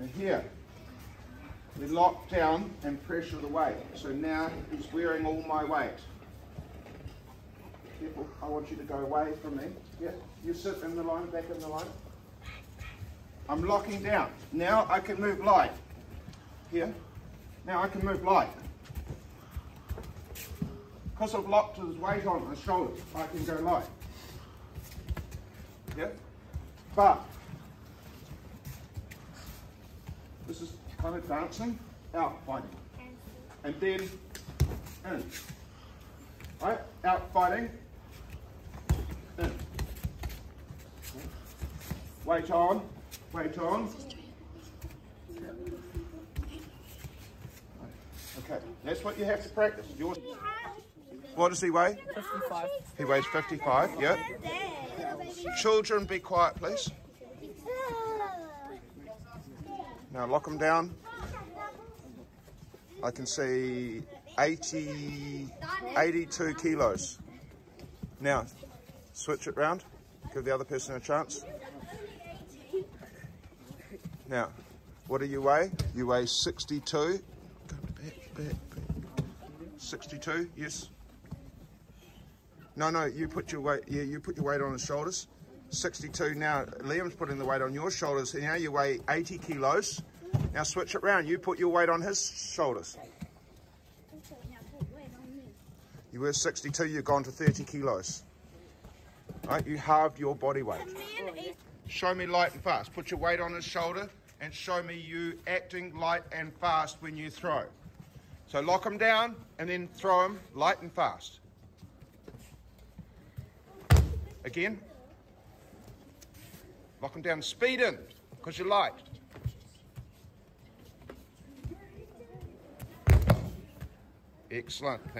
And here, we lock down and pressure the weight. So now he's wearing all my weight. Careful, I want you to go away from me. Yeah, you sit in the line, back in the line. I'm locking down. Now I can move light. Here. Now I can move light. Because I've locked his weight on his shoulders, I can go light. Yeah? But this is kind of dancing, out fighting. And then in. Right? Out fighting. In. Weight on. Weight on. Okay, that's what you have to practice. What does he weigh? 55. He weighs 55, yeah. Children, be quiet, please. Now lock him down. I can see 82 kilos. Now, switch it round. Give the other person a chance. Now, what do you weigh? You weigh 62. Back. 62, yes. No, you put your weight. Yeah, you put your weight on his shoulders. 62. Now Liam's putting the weight on your shoulders. And now you weigh 80 kilos. Now switch it round. You put your weight on his shoulders. You were 62. You've gone to 30 kilos. Right? You halved your body weight. Show me light and fast. Put your weight on his shoulder and show me you acting light and fast when you throw. So lock him down and then throw him light and fast. Again. Lock him down. Speed in because you're light. Excellent.